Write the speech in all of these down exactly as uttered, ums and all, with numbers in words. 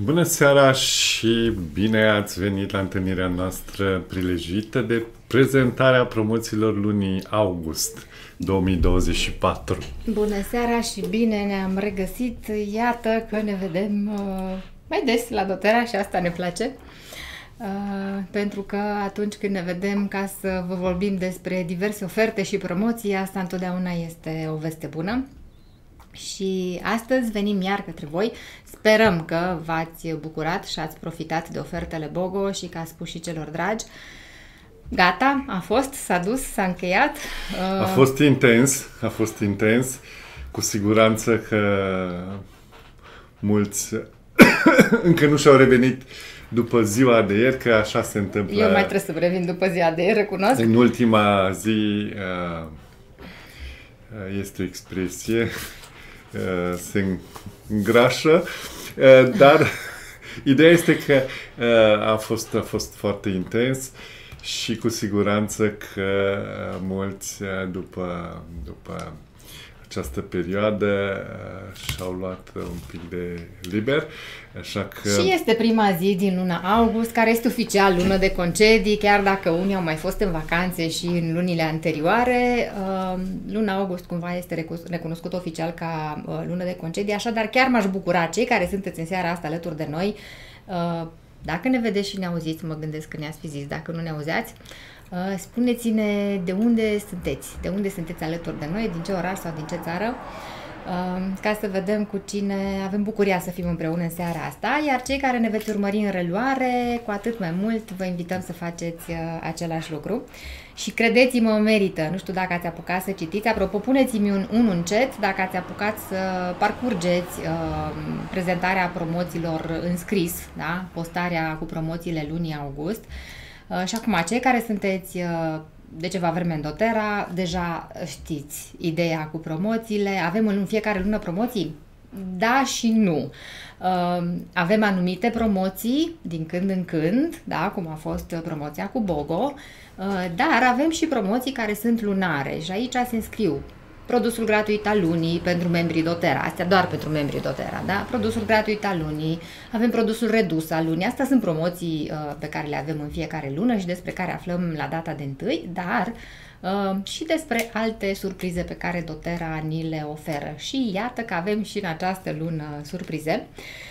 Bună seara și bine ați venit la întâlnirea noastră prilejuită de prezentarea promoțiilor lunii august două mii douăzeci și patru. Bună seara și bine ne-am regăsit. Iată că ne vedem uh, mai des la Dotera și asta ne place. Uh, pentru că atunci când ne vedem ca să vă vorbim despre diverse oferte și promoții, asta întotdeauna este o veste bună. Și astăzi venim iar către voi. Sperăm că v-ați bucurat și ați profitat de ofertele BOGO și că ați spus și celor dragi. Gata, a fost, s-a dus, s-a încheiat. A fost intens, a fost intens. Cu siguranță că mulți încă nu și-au revenit după ziua de ieri, că așa se întâmplă. Eu mai trebuie să revin după ziua de ieri, recunosc. În ultima zi este o expresie, se îngrașă, dar ideea este că a fost, a fost foarte intens și cu siguranță că mulți după, după această perioadă și-au luat un pic de liber, așa că... Și este prima zi din luna august, care este oficial lună de concedii, chiar dacă unii au mai fost în vacanțe și în lunile anterioare. Luna august cumva este recunoscut oficial ca lună de concedii, așadar chiar m-aș bucura cei care sunteți în seara asta alături de noi. Dacă ne vedeți și ne auziți, mă gândesc că ne-ați fi zis, dacă nu ne auzeați, spuneți-ne de unde sunteți, de unde sunteți alături de noi, din ce oraș sau din ce țară, ca să vedem cu cine avem bucuria să fim împreună în seara asta, iar cei care ne veți urmări în reluare, cu atât mai mult vă invităm să faceți același lucru. Și credeți-mă, merită, nu știu dacă ați apucat să citiți, apropo, puneți-mi un, un în chat dacă ați apucat să parcurgeți uh, prezentarea promoțiilor în scris, da? Postarea cu promoțiile lunii august. Uh, și acum, cei care sunteți uh, de ceva vreme în Dotera, deja știți ideea cu promoțiile. Avem în fiecare lună promoții? Da și nu. Uh, avem anumite promoții din când în când, da, cum a fost promoția cu BOGO, uh, dar avem și promoții care sunt lunare și aici se înscriu produsul gratuit al lunii pentru membrii Dotera, astea doar pentru membrii Dotera, da? Produsul gratuit al lunii, avem produsul redus al lunii, astea sunt promoții uh, pe care le avem în fiecare lună și despre care aflăm la data de întâi, dar uh, și despre alte surprize pe care Dotera ni le oferă. Și iată că avem și în această lună surprize.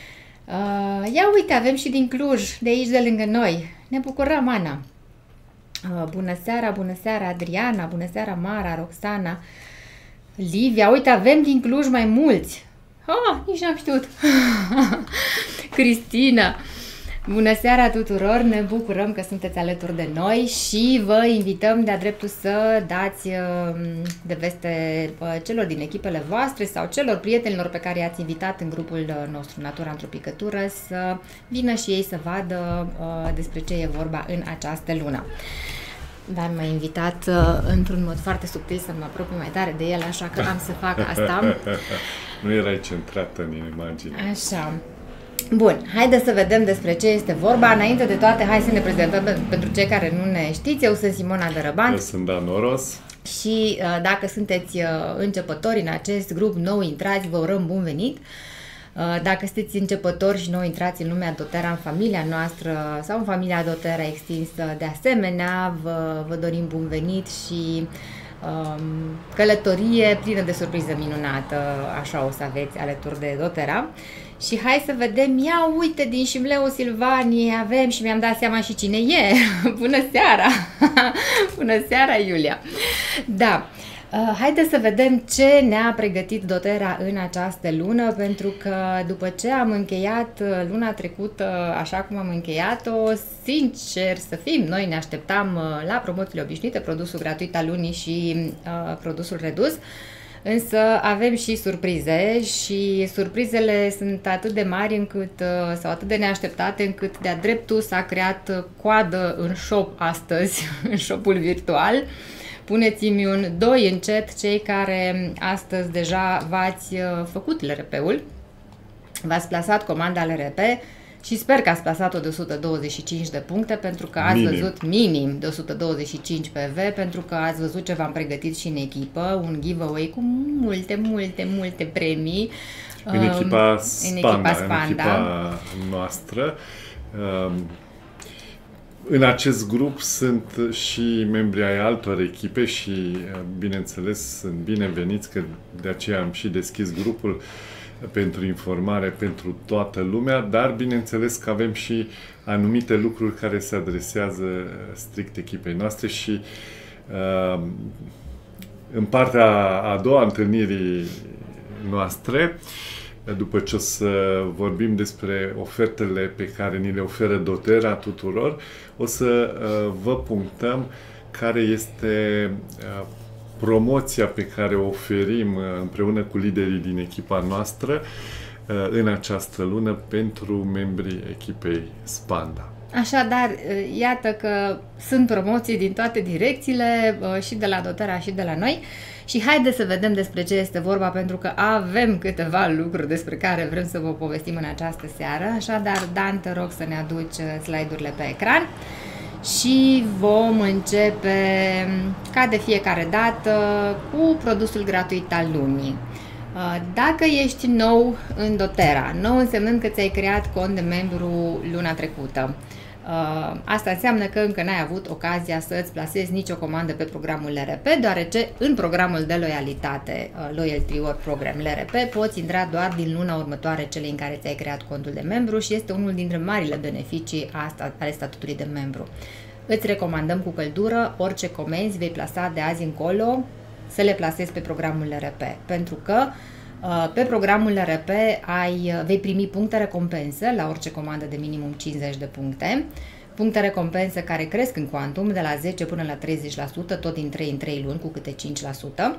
Uh, ia uite, avem și din Cluj, de aici de lângă noi. Ne bucurăm, Ana. Uh, bună seara, bună seara, Adriana, bună seara, Mara, Roxana, Livia, uite, avem din Cluj mai mulți. Ah, nici n-am știut. Cristina, bună seara tuturor, ne bucurăm că sunteți alături de noi și vă invităm de-a dreptul să dați de veste celor din echipele voastre sau celor prietenilor pe care i-ați invitat în grupul nostru Natura într-o picătură să vină și ei să vadă despre ce e vorba în această lună. Dar m-a invitat uh, într-un mod foarte subtil să mă apropii mai tare de el, așa că am să fac asta. Nu erai centrată în imagine. Așa. Bun, haideți să vedem despre ce este vorba. Înainte de toate, hai să ne prezentăm pentru cei care nu ne știți. Eu sunt Simona Dărăban. Eu sunt Dan Oros. Și uh, dacă sunteți uh, începători în acest grup nou intrați, vă urăm bun venit. Dacă sunteți începători și nou intrați în lumea Dotera, în familia noastră sau în familia Dotera extinsă, de asemenea, vă, vă dorim bun venit și um, călătorie plină de surpriză minunată, așa o să aveți alături de Dotera. Și hai să vedem, ia uite, din Șimleu Silvanie avem și mi-am dat seama și cine e. Bună seara! Bună seara, Iulia! Da! Uh, haideți să vedem ce ne-a pregătit Dotera în această lună, pentru că după ce am încheiat luna trecută așa cum am încheiat-o, sincer să fim, noi ne așteptam la promoțiile obișnuite, produsul gratuit al lunii și uh, produsul redus, însă avem și surprize și surprizele sunt atât de mari încât, uh, sau atât de neașteptate încât de-a dreptul s-a creat coadă în shop astăzi, în shopul virtual. Puneți-mi un doi în chat cei care astăzi deja v-ați făcut L R P-ul, v-ați plasat comanda L R P și sper că ați plasat-o de o sută douăzeci și cinci de puncte pentru că ați minim. văzut minim de o sută douăzeci și cinci P V, pentru că ați văzut ce v-am pregătit și în echipă, un giveaway cu multe, multe, multe premii. În echipa Spanda, în echipa, Spanda. În echipa noastră. În acest grup sunt și membrii ai altor echipe și, bineînțeles, sunt bineveniți, că de aceea am și deschis grupul pentru informare pentru toată lumea, dar, bineînțeles, că avem și anumite lucruri care se adresează strict echipei noastre și în partea a doua întâlnirii noastre, după ce o să vorbim despre ofertele pe care ni le oferă doTERRA tuturor, o să uh, vă punctăm care este uh, promoția pe care o oferim uh, împreună cu liderii din echipa noastră uh, în această lună pentru membrii echipei Spanda. Așadar, iată că sunt promoții din toate direcțiile, și de la doTERRA și de la noi. Și haideți să vedem despre ce este vorba, pentru că avem câteva lucruri despre care vrem să vă povestim în această seară. Așadar, Dan, te rog să ne aduci slide-urile pe ecran și vom începe, ca de fiecare dată, cu produsul gratuit al lunii. Dacă ești nou în doTERRA, nou însemnând că ți-ai creat cont de membru luna trecută, asta înseamnă că încă n-ai avut ocazia să-ți plasezi nicio comandă pe programul L R P, deoarece în programul de loialitate, Loyalty Reward Program L R P, poți intra doar din luna următoare celei în care ți-ai creat contul de membru și este unul dintre marile beneficii ale statutului de membru. Îți recomandăm cu căldură orice comenzi vei plasa de azi încolo să le plasezi pe programul L R P, pentru că pe programul L R P ai, vei primi puncte recompensă la orice comandă de minimum cincizeci de puncte, puncte recompensă care cresc în cuantum de la zece până la treizeci la sută, tot din trei în trei luni cu câte cinci la sută.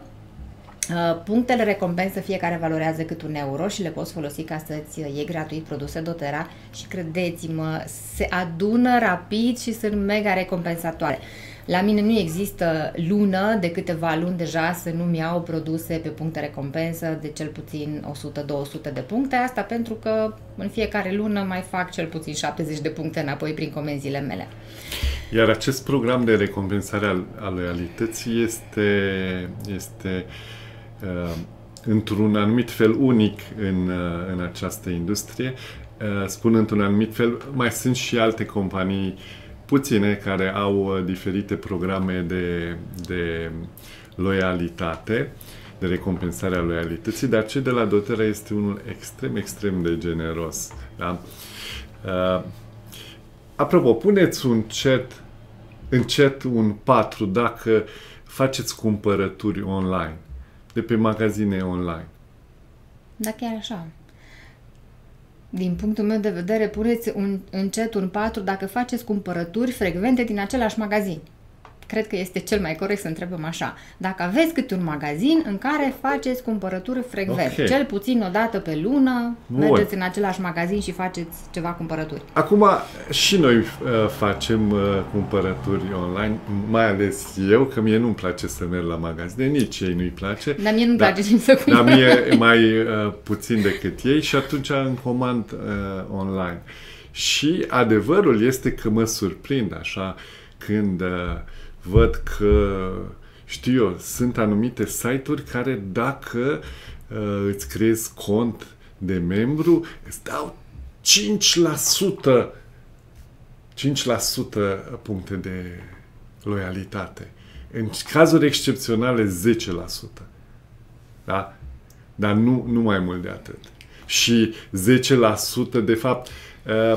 Punctele recompensă fiecare valorează cât un euro și le poți folosi ca să-ți iei gratuit produse doTERRA și credeți-mă, se adună rapid și sunt mega recompensatoare. La mine nu există lună de câteva luni deja să nu-mi iau produse pe puncte recompensă de cel puțin o sută două sute de puncte, asta pentru că în fiecare lună mai fac cel puțin șaptezeci de puncte înapoi prin comenzile mele. Iar acest program de recompensare al, al loialității este, este uh, într-un anumit fel unic în, uh, în această industrie. Uh, spun într-un anumit fel, mai sunt și alte companii puține care au diferite programe de, de loialitate, de recompensare a loialității, dar cel de la doTERRA este unul extrem, extrem de generos. Da? Uh, apropo, puneți un chat, în chat un patru dacă faceți cumpărături online, de pe magazine online. Da, chiar așa. Din punctul meu de vedere, puneți un, în chat un patru dacă faceți cumpărături frecvente din același magazin. Cred că este cel mai corect să întrebăm așa. Dacă aveți câte un magazin în care faceți cumpărături frecvent, okay, cel puțin o dată pe lună, Bun. mergeți în același magazin și faceți ceva cumpărături. Acum și noi uh, facem uh, cumpărături online, mai ales eu, că mie nu-mi place să merg la magazine, nici ei nu-i place. Dar mie nu-mi da, place nici să cumpăr. Dar mie mai uh, puțin decât ei și atunci îmi comand uh, online. Și adevărul este că mă surprind așa când uh, văd că, știu eu, sunt anumite site-uri care dacă uh, îți creezi cont de membru, îți dau cinci la sută cinci la sută puncte de loialitate. În cazuri excepționale zece la sută. Da? Dar nu, nu mai mult de atât. Și zece la sută de fapt uh,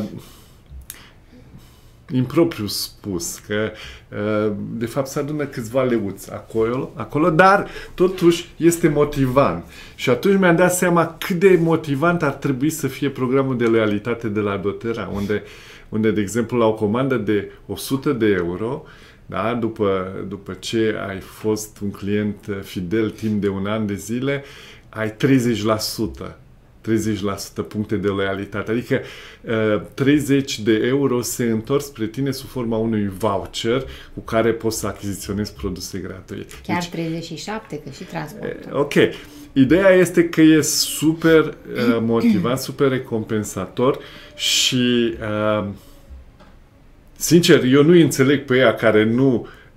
impropriu spus, că de fapt se adună câțiva leuți acolo, acolo, dar totuși este motivant. Și atunci mi-am dat seama cât de motivant ar trebui să fie programul de loialitate de la doTERRA, unde, unde de exemplu, la o comandă de o sută de euro, da, după, după ce ai fost un client fidel timp de un an de zile, ai treizeci la sută. treizeci la sută puncte de loialitate. Adică uh, treizeci de euro se întorc spre tine sub forma unui voucher cu care poți să achiziționezi produse gratuite. Chiar deci, treizeci și șapte, că și transportul. Ok. Ideea este că e super uh, motivant, super recompensator și uh, sincer, eu nu înțeleg pe ea care nu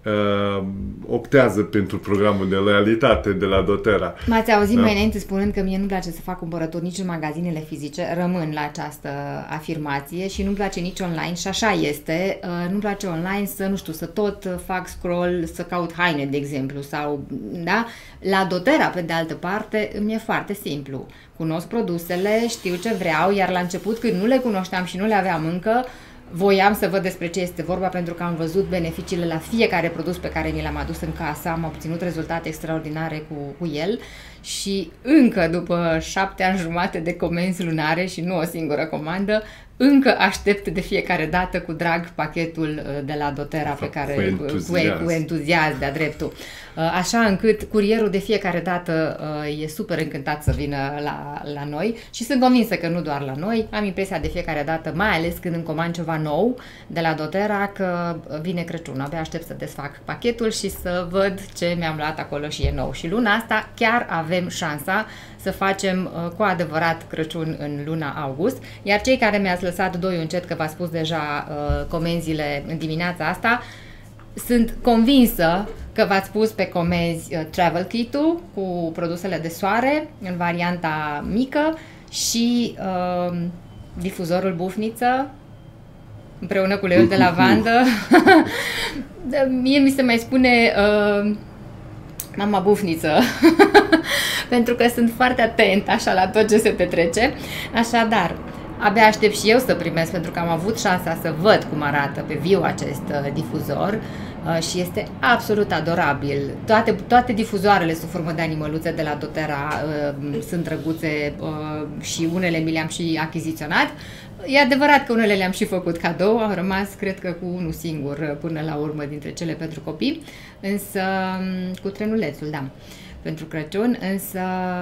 uh, optează pentru programul de loialitate de la doTERRA. M-ați auzit da? mai înainte spunând că mie nu-mi place să fac cumpărături nici în magazinele fizice, rămân la această afirmație și nu-mi place nici online și așa este. Uh, nu-mi place online să, nu știu, să tot fac scroll, să caut haine, de exemplu, sau, da? La doTERRA, pe de altă parte, îmi e foarte simplu. Cunosc produsele, știu ce vreau, iar la început, când nu le cunoșteam și nu le aveam încă, voiam să văd despre ce este vorba, pentru că am văzut beneficiile la fiecare produs pe care mi l-am adus în casă, am obținut rezultate extraordinare cu, cu el și încă după șapte ani jumate de comenzi lunare și nu o singură comandă, încă aștept de fiecare dată cu drag pachetul de la doTERRA pe care, cu entuziasm, cu, cu entuziasm de-a dreptul. Așa încât curierul de fiecare dată e super încântat să vină la, la noi și sunt convinsă că nu doar la noi. Am impresia de fiecare dată, mai ales când îmi comand ceva nou de la doTERRA, că vine Crăciun. Abia aștept să desfac pachetul și să văd ce mi-am luat acolo și e nou. Și luna asta chiar avem șansa să facem uh, cu adevărat Crăciun în luna august, iar cei care mi-ați lăsat doi încet, că v-ați spus deja uh, comenzile în dimineața asta, sunt convinsă că v-ați pus pe comenzi uh, Travel Kit-ul cu produsele de soare în varianta mică și uh, difuzorul bufniță împreună cu uleiul de lavandă. Mie mi se mai spune uh, mama bufniță. Pentru că sunt foarte atent așa la tot ce se petrece. Așadar, abia aștept și eu să primesc, pentru că am avut șansa să văd cum arată pe viu acest uh, difuzor uh, și este absolut adorabil. Toate, toate difuzoarele sub formă de animăluțe de la doTERRA uh, sunt drăguțe uh, și unele mi le-am și achiziționat. E adevărat că unele le-am și făcut cadou, am rămas, cred că, cu unul singur până la urmă dintre cele pentru copii, însă cu trenulețul, da, pentru Crăciun, însă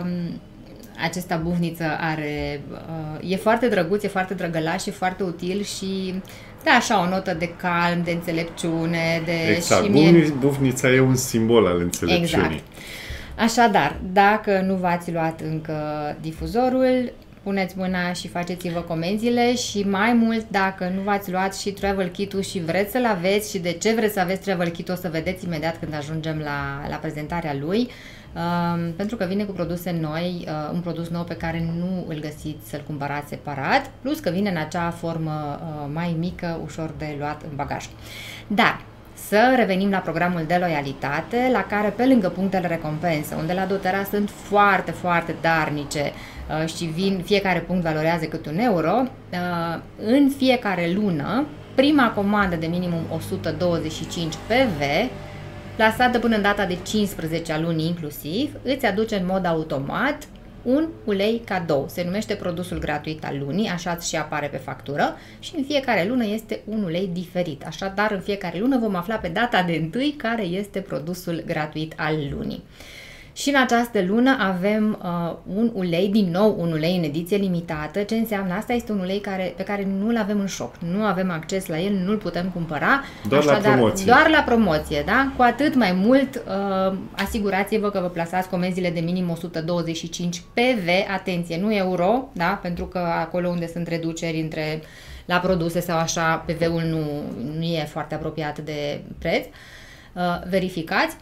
acesta bufniță are, e foarte drăguț, e foarte drăgălaș, e foarte util și da, așa o notă de calm, de înțelepciune, de... Exact, și mie... bufnița e un simbol al înțelepciunii. Exact. Așadar, dacă nu v-ați luat încă difuzorul, puneți mâna și faceți-vă comenzile și mai mult, dacă nu v-ați luat și Travel Kit-ul și vreți să-l aveți și de ce vreți să aveți Travel Kit-ul, o să vedeți imediat când ajungem la, la prezentarea lui, um, pentru că vine cu produse noi, uh, un produs nou pe care nu îl găsiți să-l cumpărați separat, plus că vine în acea formă uh, mai mică, ușor de luat în bagaj. Dar să revenim la programul de loialitate, la care, pe lângă punctele recompensă, unde la doTERRA sunt foarte, foarte darnice uh, și vin, fiecare punct valorează câte un euro, uh, în fiecare lună, prima comandă de minimum o sută douăzeci și cinci P V, plasată până în data de cincisprezece a lunii inclusiv, îți aduce în mod automat un ulei cadou. Se numește produsul gratuit al lunii, așa și apare pe factură și în fiecare lună este un ulei diferit. Așadar, în fiecare lună vom afla pe data de întâi care este produsul gratuit al lunii. Și în această lună avem uh, un ulei, din nou un ulei în ediție limitată. Ce înseamnă asta? Este un ulei care, pe care nu-l avem în shop, nu avem acces la el, nu-l putem cumpăra. Doar Așadar, la promoție. Doar la promoție, da? Cu atât mai mult, uh, asigurați-vă că vă plasați comenzile de minim o sută douăzeci și cinci P V, atenție, nu euro, da? Pentru că acolo unde sunt reduceri între la produse sau așa, P V-ul nu, nu e foarte apropiat de preț. Uh, verificați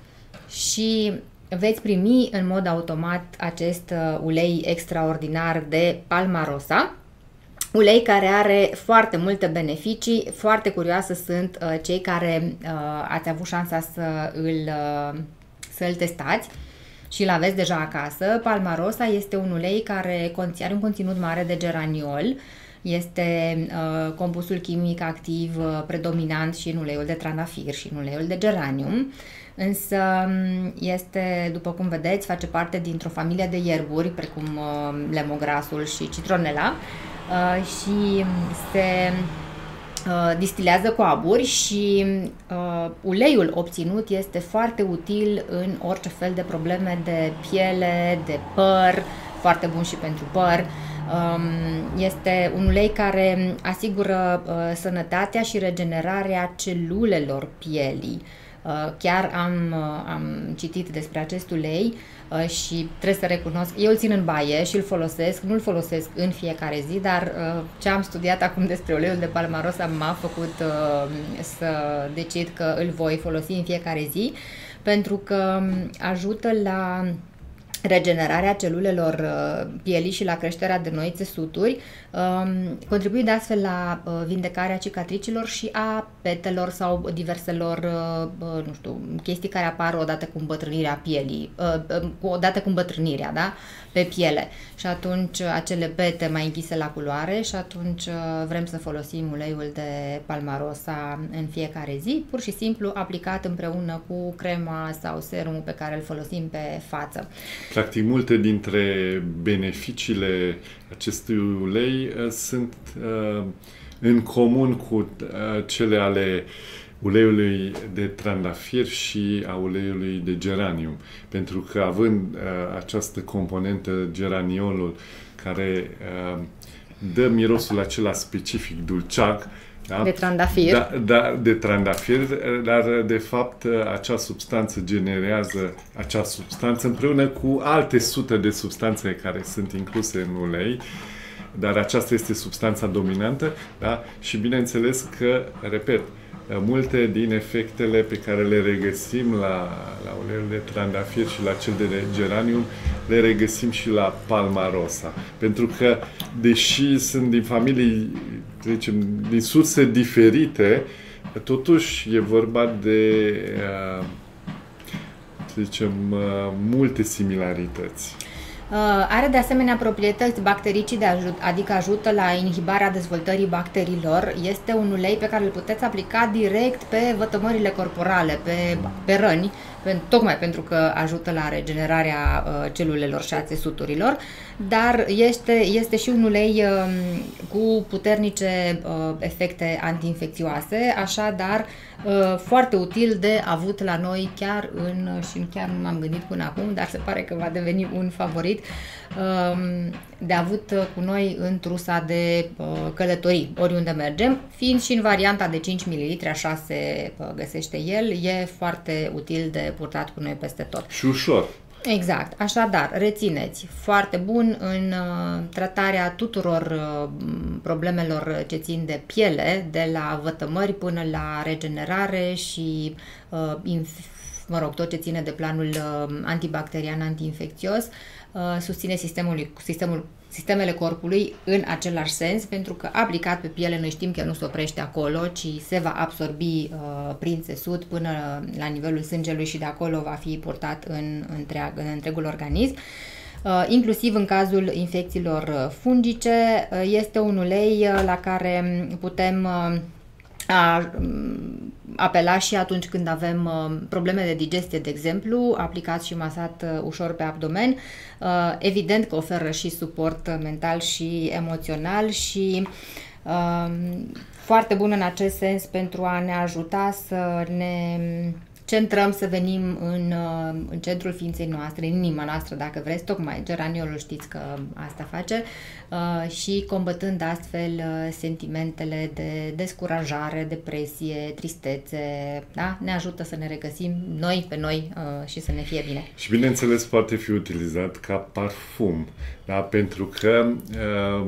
și veți primi în mod automat acest uh, ulei extraordinar de Palmarosa, ulei care are foarte multe beneficii. Foarte curioasă sunt uh, cei care uh, ați avut șansa să îl, uh, să îl testați și îl aveți deja acasă. Palmarosa este un ulei care are un conținut mare de geraniol. Este uh, compusul chimic activ uh, predominant și în uleiul de trandafir și în uleiul de geranium. Însă este, după cum vedeți, face parte dintr-o familie de ierburi, precum uh, lemongrasul și citronela, uh, și se uh, distilează cu aburi și uh, uleiul obținut este foarte util în orice fel de probleme de piele, de păr, foarte bun și pentru păr. Este un ulei care asigură uh, sănătatea și regenerarea celulelor pielii. Chiar am, am citit despre acest ulei și trebuie să recunosc, eu îl țin în baie și îl folosesc, nu îl folosesc în fiecare zi, dar ce am studiat acum despre uleiul de Palmarosa m-a făcut să decid că îl voi folosi în fiecare zi, pentru că ajută la regenerarea celulelor pielii și la creșterea de noi țesuturi, contribuind astfel la vindecarea cicatricilor și a petelor sau diverselor, nu știu, chestii care apar odată cu îmbătrânirea pielii, odată cu îmbătrânirea, da? Pe piele. Și atunci acele pete mai închise la culoare și atunci vrem să folosim uleiul de Palmarosa în fiecare zi, pur și simplu aplicat împreună cu crema sau serumul pe care îl folosim pe față. Practic, multe dintre beneficiile acestui ulei uh, sunt uh, în comun cu uh, cele ale uleiului de trandafir și a uleiului de geranium. Pentru că având uh, această componentă, geraniolul, care uh, dă mirosul acela specific dulceac, da? De trandafir. Da, da, de trandafir, dar de fapt acea substanță generează acea substanță împreună cu alte sute de substanțe care sunt incluse în ulei, dar aceasta este substanța dominantă, da? Și bineînțeles că, repet, multe din efectele pe care le regăsim la, la uleiul de trandafir și la cel de geranium le regăsim și la Palmarosa. Pentru că, deși sunt din familii, zicem, din surse diferite, totuși e vorba de, zicem, multe similarități. Are de asemenea proprietăți bactericide, adică ajută la inhibarea dezvoltării bacteriilor. Este un ulei pe care îl puteți aplica direct pe vătămările corporale, pe, pe răni, tocmai pentru că ajută la regenerarea celulelor și a țesuturilor, dar este, este și un ulei cu puternice efecte antiinfecțioase, așadar foarte util de avut la noi chiar în, și chiar nu m-am gândit până acum, dar se pare că va deveni un favorit, de avut cu noi în trusa de călătorii, oriunde mergem, fiind și în varianta de cinci mililitri, așa se găsește el, e foarte util de purtat cu noi peste tot. Și ușor. Exact. Așadar, rețineți, foarte bun în uh, tratarea tuturor uh, problemelor ce țin de piele, de la vătămări până la regenerare și, uh, inf- mă rog, tot ce ține de planul uh, antibacterian, antiinfecțios, uh, susține sistemul, sistemul, sistemele corpului în același sens, pentru că aplicat pe piele noi știm că nu se oprește acolo, ci se va absorbi uh, prin țesut până la nivelul sângelui și de acolo va fi purtat în, întreag, în întregul organism. Uh, inclusiv în cazul infecțiilor fungice, uh, este un ulei uh, la care putem uh, a, apela și atunci când avem uh, probleme de digestie, de exemplu, aplicat și masat uh, ușor pe abdomen. Uh, evident că oferă și suport mental și emoțional și uh, foarte bun în acest sens pentru a ne ajuta să ne centrăm, să venim în, în centrul ființei noastre, în inima noastră, dacă vreți, tocmai geraniolul știți că asta face, uh, și combătând astfel uh, sentimentele de descurajare, depresie, tristețe, da? Ne ajută să ne regăsim noi pe noi uh, și să ne fie bine. Și bineînțeles poate fi utilizat ca parfum, da? Pentru că uh,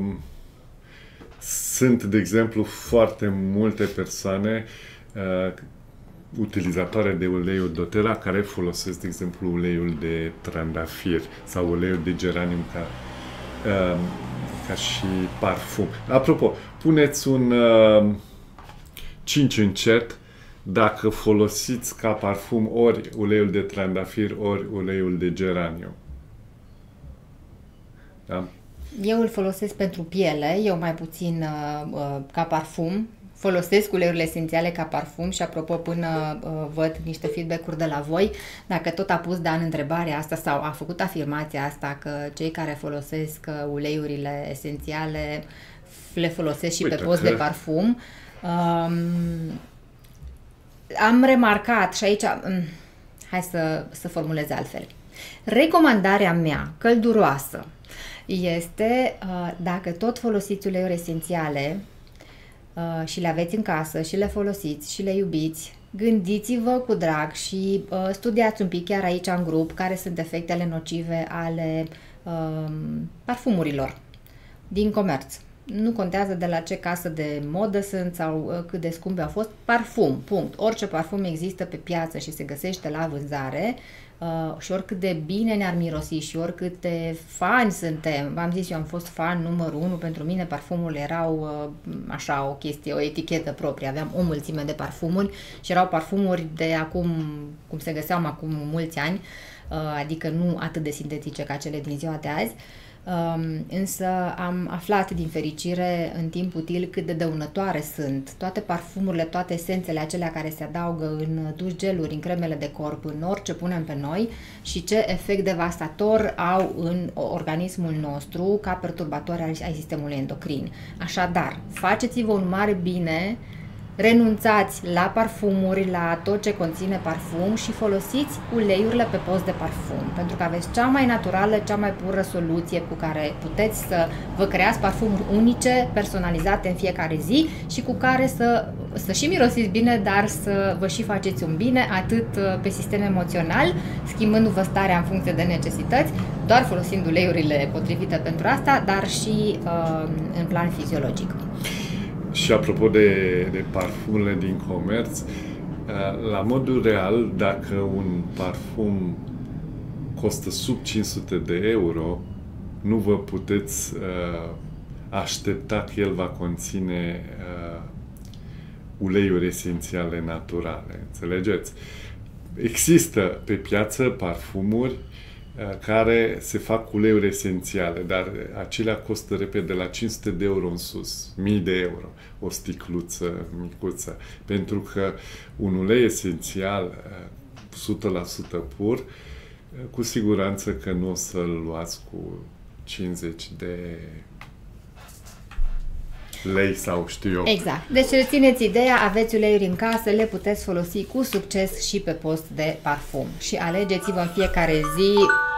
sunt, de exemplu, foarte multe persoane uh, utilizatoare de uleiul doTERRA care folosesc, de exemplu, uleiul de trandafir sau uleiul de geranium ca, uh, ca și parfum. Apropo, puneți un uh, cinci încet dacă folosiți ca parfum ori uleiul de trandafir, ori uleiul de geranium. Da? Eu îl folosesc pentru piele, eu mai puțin uh, ca parfum. Folosesc uleiurile esențiale ca parfum și, apropo, până uh, văd niște feedback-uri de la voi, dacă tot a pus Dan întrebarea asta sau a făcut afirmația asta că cei care folosesc uh, uleiurile esențiale le folosesc și Uite, pe post că... de parfum, um, am remarcat și aici, um, hai să, să formulez altfel, recomandarea mea călduroasă este, uh, dacă tot folosiți uleiuri esențiale, Uh, și le aveți în casă și le folosiți și le iubiți, gândiți-vă cu drag și uh, studiați un pic chiar aici în grup care sunt efectele nocive ale uh, parfumurilor din comerț. Nu contează de la ce casă de modă sunt sau uh, cât de scumpe au fost, parfum, punct. Orice parfum există pe piață și se găsește la vânzare uh, și oricât de bine ne-ar mirosi și oricât de fani suntem, v-am zis, eu am fost fan numărul unu, pentru mine parfumurile erau uh, așa o chestie, o etichetă proprie, aveam o mulțime de parfumuri și erau parfumuri de acum, cum se găseau acum mulți ani, uh, adică nu atât de sintetice ca cele din ziua de azi. Um, însă am aflat din fericire în timp util cât de dăunătoare sunt toate parfumurile, toate esențele acelea care se adaugă în duș geluri, în cremele de corp, în orice punem pe noi și ce efect devastator au în organismul nostru ca perturbatori ai sistemului endocrin. Așadar, faceți-vă un mare bine, renunțați la parfumuri, la tot ce conține parfum și folosiți uleiurile pe post de parfum, pentru că aveți cea mai naturală, cea mai pură soluție cu care puteți să vă creați parfumuri unice, personalizate în fiecare zi și cu care să, să și mirosiți bine, dar să vă și faceți un bine, atât pe sistem emoțional, schimbându-vă starea în funcție de necesități, doar folosind uleiurile potrivite pentru asta, dar și uh, în plan fiziologic. Și apropo de, de parfumurile din comerț, la modul real, dacă un parfum costă sub cinci sute de euro, nu vă puteți uh, aștepta că el va conține uh, uleiuri esențiale naturale. Înțelegeți? Există pe piață parfumuri care se fac cu uleiuri esențiale, dar acelea costă repede de la cinci sute de euro în sus, mii de euro, o sticluță micuță, pentru că un ulei esențial o sută la sută pur, cu siguranță că nu o să-l luați cu cincizeci de lei sau știu eu. Exact. Deci rețineți ideea, aveți uleiuri în casă, le puteți folosi cu succes și pe post de parfum. Și alegeți-vă în fiecare zi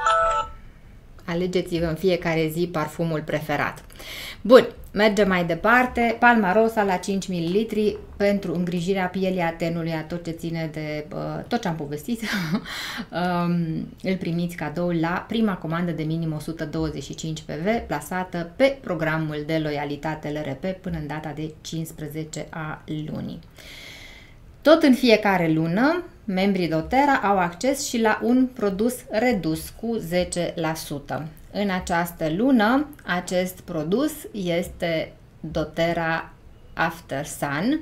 alegeți-vă în fiecare zi parfumul preferat. Bun, mergem mai departe. Palmarosa la cinci mililitri pentru îngrijirea pielii, a tenului, a tot ce ține de uh, tot ce am povestit. um, îl primiți cadou la prima comandă de minim o sută douăzeci și cinci P V plasată pe programul de loialitate L R P până în data de cincisprezece a lunii. Tot în fiecare lună, membrii doTERRA au acces și la un produs redus cu zece la sută. În această lună, acest produs este doTERRA After Sun,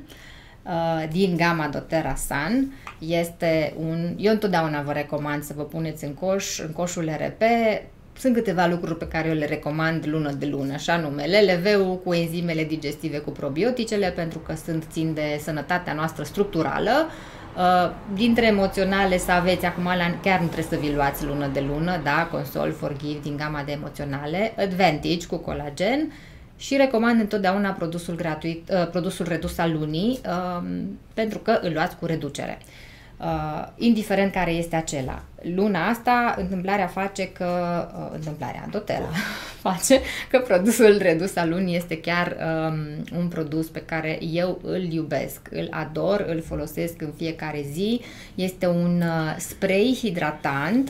din gama doTERRA Sun. Este un... Eu întotdeauna vă recomand să vă puneți în coș, în coșul L R P. Sunt câteva lucruri pe care eu le recomand lună de lună, așa nume L L V-ul cu enzimele digestive, cu probioticele, pentru că sunt, țin de sănătatea noastră structurală. Dintre emoționale să aveți, acum chiar nu trebuie să vi luați lună de lună, da, Console, Forgive din gama de emoționale, Advantage cu colagen și recomand întotdeauna produsul gratuit, produsul redus al lunii, pentru că îl luați cu reducere. Uh, indiferent care este acela. Luna asta, întâmplarea face că, uh, întâmplarea, doTERRA face că produsul redus al lunii este chiar um, un produs pe care eu îl iubesc, îl ador, îl folosesc în fiecare zi. Este un uh, spray hidratant.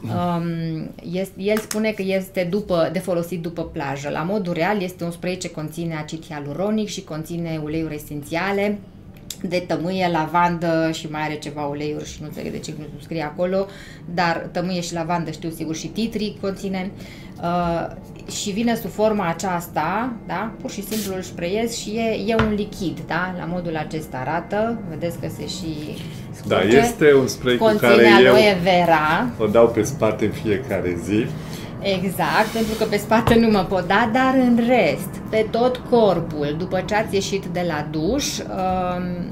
Um, este, el spune că este după, de folosit după plajă. La modul real este un spray ce conține acid hialuronic și conține uleiuri esențiale de tămâie, lavandă și mai are ceva uleiuri și nu înțeleg de ce nu scrie acolo, dar tămâie și lavandă știu sigur și titri conține uh, și vine sub forma aceasta, da? Pur și simplu îl sprayez și e, e un lichid, da? La modul acesta arată, vedeți că se și scurge. Da, este un spray cu care aloe vera. Eu o dau pe spate în fiecare zi. Exact, pentru că pe spate nu mă pot da, dar în rest, pe tot corpul, după ce ați ieșit de la duș, um,